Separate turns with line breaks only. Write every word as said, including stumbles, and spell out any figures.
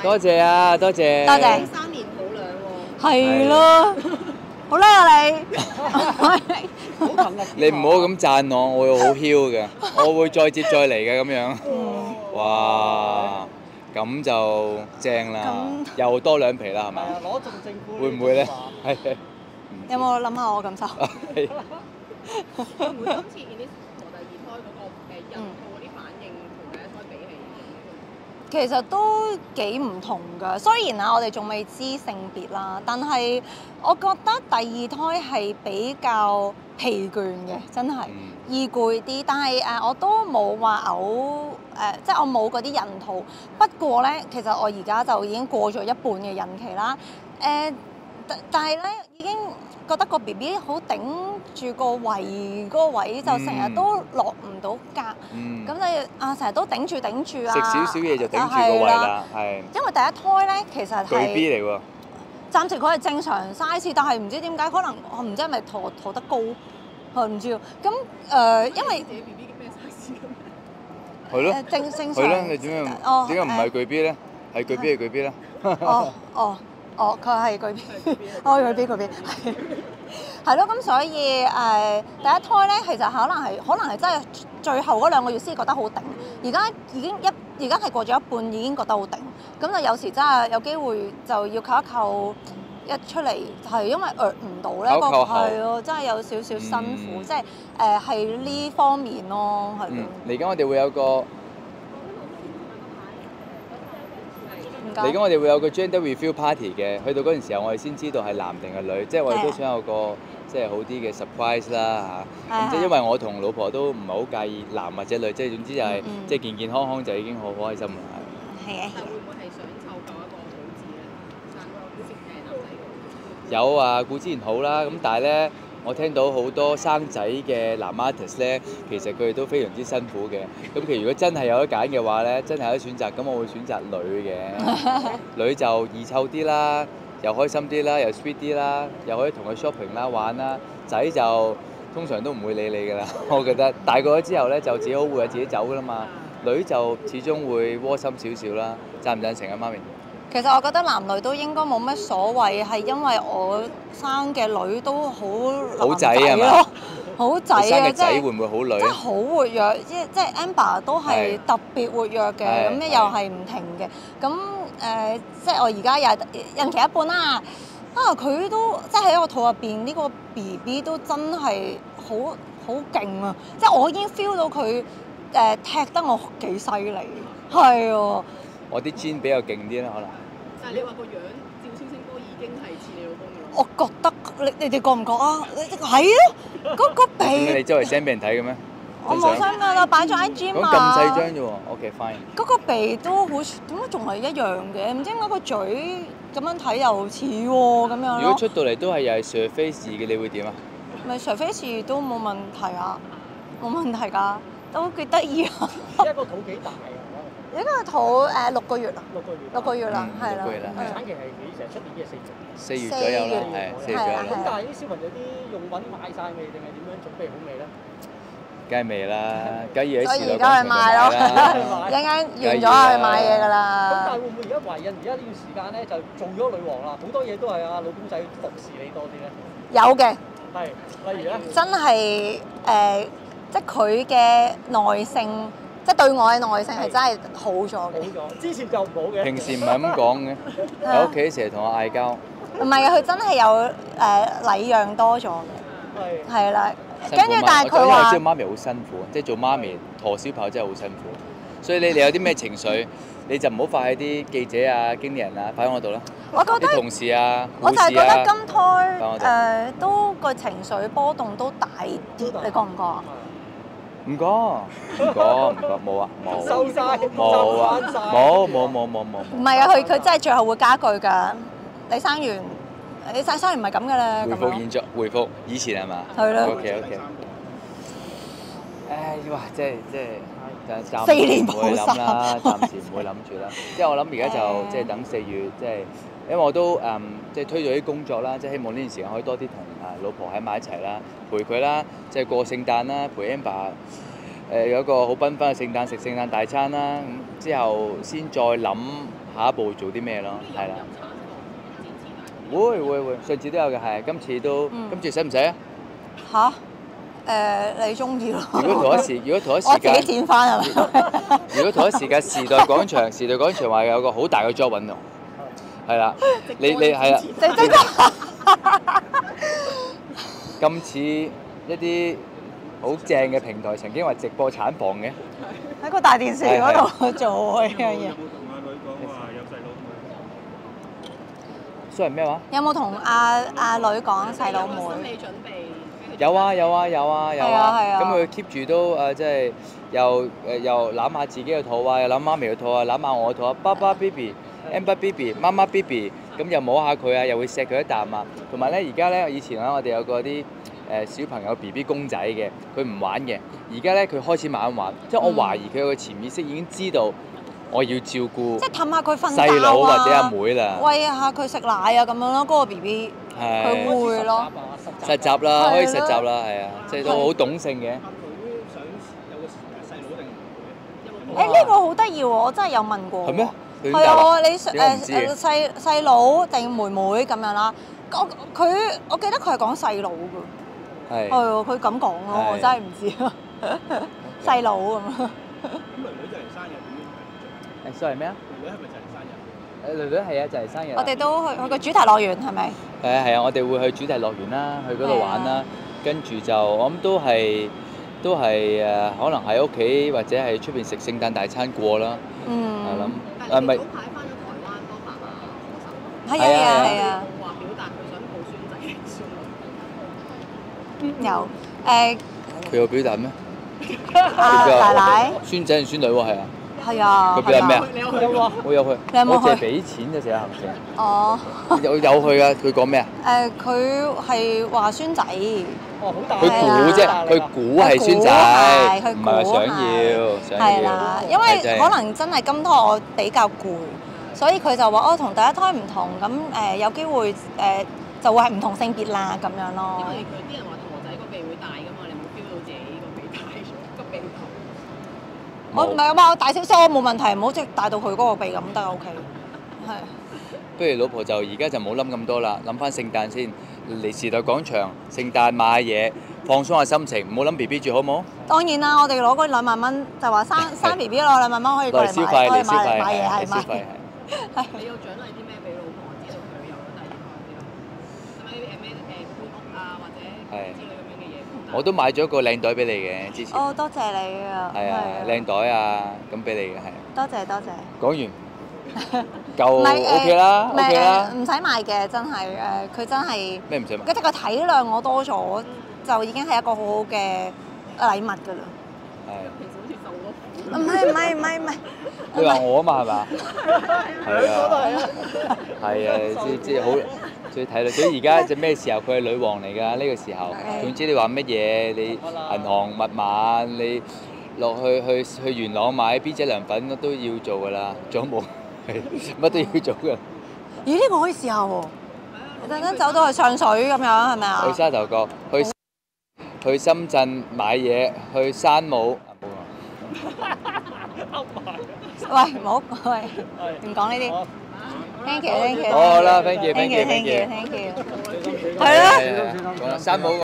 多謝啊，多謝。
多謝。
三年抱兩喎。
係咯，好叻啊你！
你唔好咁讚我，我會好囂嘅，我會再接再厲嘅咁樣。哇！咁就正啦，又多兩皮啦，係咪？
係啊，攞中政府。
會唔會咧？係。
有冇諗下我感受？
係。
會唔會今次見啲陀第二胎嗰個誒孕吐嗰啲反應同第一胎比起？
其實都幾唔同㗎，雖然啊，我哋仲未知性別啦，但係我覺得第二胎係比較疲倦嘅，真係易攰啲。但係誒、呃，我都冇話嘔誒，即係我冇嗰啲孕吐。不過咧，其實我而家就已經過咗一半嘅孕期啦。誒、呃，但係咧已經覺得個 B B 好頂住個胃嗰個位，就成日都落唔到格，咁、嗯、你啊成日都頂住頂住啊，
食少少嘢就頂住個胃啦，係。
因為第一胎咧其實係
巨 B 嚟喎。
暫時佢係正常 size，但係唔知點解可能我唔知係咪陀陀得高，我唔知喎。咁誒、呃，因為
自己 B B 叫咩 size 咁？
係咯。
正正常。
係咯，你點樣？
哦。
點解唔係巨 B 咧？係巨 B 係巨 B 啦。
哦哦。哦，佢係巨 B， 哦巨 B 巨 B， 係係咯，咁所以誒、呃、第一胎咧，其實可能係可能係真係最後嗰兩個月先覺得好頂，而家已經一而家係過咗一半已經覺得好頂，咁就有時真係有機會就要靠一靠一出嚟，係因為壓唔到咧，個係咯，真係有少少辛苦，嗯、即係誒係呢方面咯，係咯。
嚟緊我哋會有個。嚟緊我哋會有個 gender reveal party 嘅，去到嗰陣時候我哋先知道係男定係女，即係我哋都想有個即係好啲嘅 surprise 啦嚇。咁即係因為我同老婆都唔係好介意男或者女，即係總之就係、是嗯、即係健健康康就已經好開心啦。
係啊。
但會唔會係想湊夠一個好字咧？生個好似誒男仔咁。
有啊，顧之前好啦，咁但係咧。我聽到好多生仔嘅男 artist 咧，其實佢哋都非常之辛苦嘅。咁其實如果真係有得揀嘅話咧，真係有得選擇，咁我會選擇女嘅。女就易湊啲啦，又開心啲啦，又 sweet 啲啦，又可以同佢 shopping 啦、玩啦。仔就通常都唔會理你㗎啦，我覺得。大個咗之後咧，就自己好會自己走㗎啦嘛。女就始終會窩心少少啦。贊唔贊成啊，媽咪？
其實我覺得男女都應該冇乜所謂，係因為我生嘅女都好好仔咯，好仔啊！
生嘅仔會唔會好女？
即係好活躍，即係即係 Amber 都係特別活躍嘅，咁咧又係唔停嘅。咁誒、呃，即係我而家又係孕期一半啦。啊，佢都即係喺我肚入邊呢個 B B 都真係好好勁啊！即係我已經 feel 到佢誒、呃、踢得我幾犀利，係啊！
我啲 gene 比較勁啲啦，可能。
但係你話個樣照星星哥已經係似你老公嘅咯。
我覺得你你哋覺唔覺啊？係啊，嗰個鼻。
點解你周圍 send 俾人睇嘅咩？
我冇 send 㗎啦，擺咗 I G 嘛。
咁細張啫喎 ，OK fine。
嗰個鼻都好，點解仲係一樣嘅？唔知點解個嘴咁樣睇又似喎咁樣。
如果出到嚟都係又係 surface 嘅，你會點啊？
咪 surface 都冇問題啊，冇問題㗎，都幾得意啊。
一個肚幾大啊？
而家個肚誒六個月啦，
六個月，
六個月啦，係啦。
產期係幾時？出年嘅四月。
四月左右啦，係四月左右。
咁但係啲小朋友啲用品買晒未？定係點樣準備好未咧？
梗係未啦，梗係要喺時代
而家去買咯，一陣間完咗去買嘢㗎啦。
咁但係會唔會而家懷孕？而家呢段時間咧就做咗女王啦，好多嘢都係阿老公仔服侍你多啲咧。
有嘅。
係，例如咧。
真係誒，即係佢嘅耐性。即係對我嘅耐性係真係好咗嘅。好
咗，之前就唔好嘅。
平時唔係咁講嘅，喺屋企成日同我嗌交。
唔係啊，佢真係有誒、呃、禮讓多咗嘅。係。係啦。跟住但係佢話，
我知道媽咪好辛苦，即係做媽咪陀小朋友真係好辛苦。所以你哋有啲咩情緒，你就唔好發喺啲記者啊、經理人啊，發喺我度啦。
我覺得。
啲同事啊、
我就係覺得今胎誒、呃、都個情緒波動都大啲，你覺唔覺啊？
唔講，唔講，唔講，冇啊，冇。
收曬，
冇啊，冇冇冇冇冇。
唔係啊，佢佢真係最後會加句㗎。你生完，你生生完唔係咁㗎啦。
回復現狀，回復以前係嘛？
係咯。
OK OK。唉，哇！即係即係暫
四年
唔會諗啦，暫時唔會諗住啦。即係我諗而家就即係等四月，即係因為我都誒即係推咗啲工作啦，即係希望呢段時間可以多啲同啊老婆喺埋一齊啦，陪佢啦，即係過聖誕啦，陪 Amber 誒有一個好繽紛嘅聖誕食聖誕大餐啦，咁之後先再諗下一步做啲咩咯，係啦。會會會，上次都有嘅，係，今次都，
嗯
今次使唔使啊？
吓？誒，你中意咯。
如果同一時，如果同一時
我自己
間，
剪翻係咪？
如果同一時間時代廣場，時代廣場話有個好大嘅 job 揾我，係啦，你你係啦，
即即
今次一啲好正嘅平台曾經話直播產房嘅，
喺個大電視嗰度做呢樣嘢。
所謂咩話？
有冇同阿阿女講細佬妹？
心理準備。
有啊有啊有啊有
係啊係啊
咁佢 keep 住都誒，即係又誒又攬下自己嘅肚啊，又攬媽咪嘅肚啊，攬下我嘅肚啊，爸爸 baby，amber baby，媽媽 baby，咁又摸下佢啊，又會錫佢一啖啊。同埋咧，而家咧以前咧，我哋有個啲誒小朋友 B B 公仔嘅，佢唔玩嘅。而家咧佢開始慢慢玩，即係我懷疑佢有個潛意識已經知道我要照顧
即係氹下佢瞓覺啊，
細佬或者阿妹啦。
餵下佢食奶啊咁樣咯，嗰個 B B 佢
係
會咯。
實習啦，可以實
係咯
習啦，係啊，即係都好懂性嘅。
誒呢個好得意喎，我真係有問過。
係咩？佢點
係
答啊
啊，你誒
點解我唔知嘅
誒細細佬定妹妹咁樣啦？我佢我記得佢係講細佬㗎。
係
係喎，佢咁講咯，
係
我真係唔知啊。細佬咁啊。
咁女女就嚟生日點樣？
誒，sorry咩啊？
女女係咪就嚟生日？
誒，女女係啊，就係生日啦。
我哋都去去個主題樂園係咪？
係啊係啊，我哋會去主題樂園啦，去嗰度玩啦，跟住就我諗都係都係誒，可能喺屋企或者係出邊食聖誕大餐過啦。我
嗯。
諗
但係
誒咪
早排翻咗台灣幫爸爸過手，
係啊係啊係啊。
冇話表達佢想抱孫仔定孫女。
有誒
佢有表達咩？
阿奶奶
孫仔定孫女喎？係啊，
係啊。
佢表達咩啊？
你有去過？
我有去，
你有冇去
我淨係俾錢嘅成日行程。
哦。
有有去㗎，佢講咩啊？
誒，佢係話孫仔。
哦，好大。
佢估啫，佢估係孫仔，
佢估係
唔係話想要，想要。
係啦，因為
係
可能真係今胎我比較攰，所以佢就話哦，同第一胎唔同，咁誒有機會誒就會係唔同性別啦咁樣咯。
因為佢啲人話陀仔個鼻會大㗎嘛，你有冇 feel 到自己個鼻大咗？個鼻頭。
我唔係啊嘛，我大少少我冇問題，唔好即係大到佢嗰個鼻咁得 OK。係。
不如老婆就而家就冇諗咁多啦，諗翻聖誕先，嚟時代廣場聖誕買嘢，放鬆下心情，唔好諗 B B 住好冇？
當然啦，我哋攞嗰兩萬蚊就話生生 B B 攞兩萬蚊可以過嚟
攞嚟消費，
買，可以
嚟消費，
買買嘢係
消費
咪？
係。
你有獎勵啲咩俾老婆？知道佢有咗第二胎之後，係咪誒咩誒搬屋啊，或者之類咁樣嘅嘢？
我都買咗個靚袋俾你嘅，之前。
哦，多謝你啊！
係啊，靚袋啊，咁俾你嘅係。
多謝多謝。
講完。夠
唔係誒
OK 啦
唔係
，OK 啦。
誒唔使買嘅，真係誒，佢真係
咩唔使買？
佢個體諒我多咗，就已經係一個好好嘅禮物㗎啦。
係。
其實好似受咗苦。
唔係唔係唔係唔係。
你話我啊嘛係嘛？係啊。
都係啊。
係啊，即即好，最睇到。所以而家只咩時候佢係女王嚟㗎？呢個時候，總之你話乜嘢，你銀行密碼，你落去去去元朗買 B 姐涼粉都要做㗎啦，仲有冇？係乜都要做㗎。
咦？呢個可以試下喎。陣間走到去上水咁樣係咪啊？
去沙頭角，去去深圳買嘢，去山姆。
喂，唔好，喂，唔講呢啲。Thank you，thank you。
好啦，thank you，thank
you，thank
you，thank you。
you，thank you。係咯。
講啦，山姆。